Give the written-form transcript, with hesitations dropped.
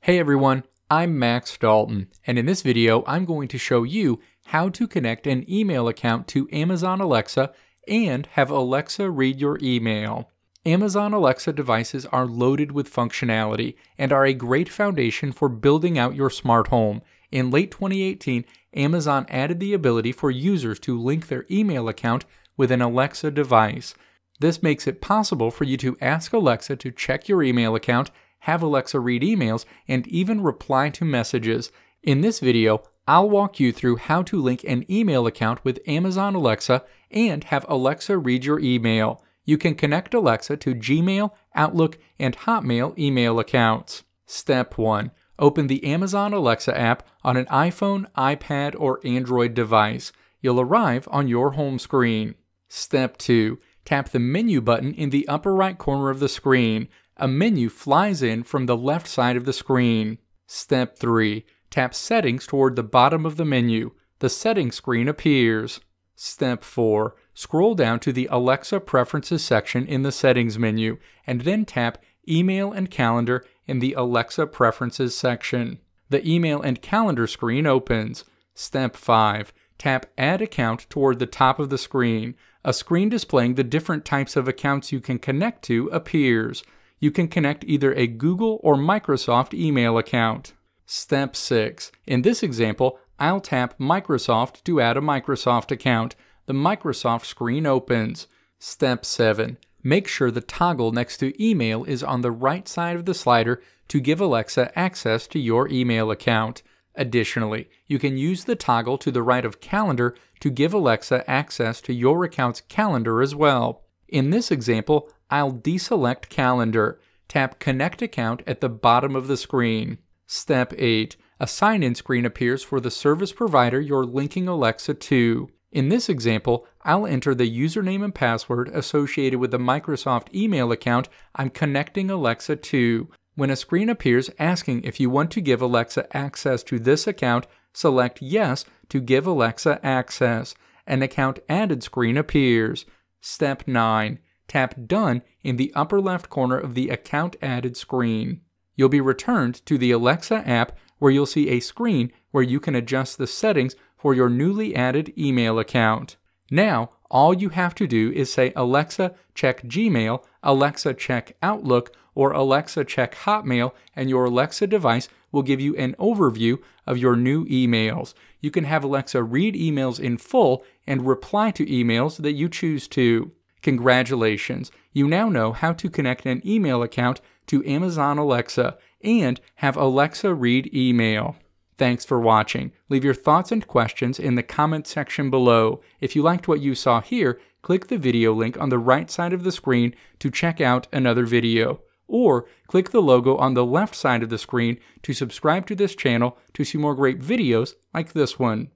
Hey everyone, I'm Max Dalton, and in this video I'm going to show you how to connect an email account to Amazon Alexa and have Alexa read your email. Amazon Alexa devices are loaded with functionality and are a great foundation for building out your smart home. In late 2018, Amazon added the ability for users to link their email account with an Alexa device. This makes it possible for you to ask Alexa to check your email account, have Alexa read emails, and even reply to messages. In this video, I'll walk you through how to link an email account with Amazon Alexa and have Alexa read your email. You can connect Alexa to Gmail, Outlook, and Hotmail email accounts. Step 1. Open the Amazon Alexa app on an iPhone, iPad, or Android device. You'll arrive on your home screen. Step 2. Tap the menu button in the upper right corner of the screen. A menu flies in from the left side of the screen. Step 3. Tap Settings toward the bottom of the menu. The settings screen appears. Step 4. Scroll down to the Alexa Preferences section in the Settings menu, and then tap Email and Calendar in the Alexa Preferences section. The Email and Calendar screen opens. Step 5. Tap Add Account toward the top of the screen. A screen displaying the different types of accounts you can connect to appears. You can connect either a Google or Microsoft email account. Step 6. In this example, I'll tap Microsoft to add a Microsoft account. The Microsoft screen opens. Step 7. Make sure the toggle next to Email is on the right side of the slider to give Alexa access to your email account. Additionally, you can use the toggle to the right of Calendar to give Alexa access to your account's calendar as well. In this example, I'll deselect Calendar. Tap Connect Account at the bottom of the screen. Step 8. A sign-in screen appears for the service provider you're linking Alexa to. In this example, I'll enter the username and password associated with the Microsoft email account I'm connecting Alexa to. When a screen appears asking if you want to give Alexa access to this account, select Yes to give Alexa access. An account added screen appears. Step 9. Tap Done in the upper left corner of the Account Added screen. You'll be returned to the Alexa app where you'll see a screen where you can adjust the settings for your newly added email account. Now, all you have to do is say Alexa, check Gmail, Alexa, check Outlook, or Alexa, check Hotmail, and your Alexa device will give you an overview of your new emails. You can have Alexa read emails in full and reply to emails that you choose to. Congratulations! You now know how to connect an email account to Amazon Alexa and have Alexa read email. Thanks for watching. Leave your thoughts and questions in the comment section below. If you liked what you saw here, click the video link on the right side of the screen to check out another video. Or click the logo on the left side of the screen to subscribe to this channel to see more great videos like this one.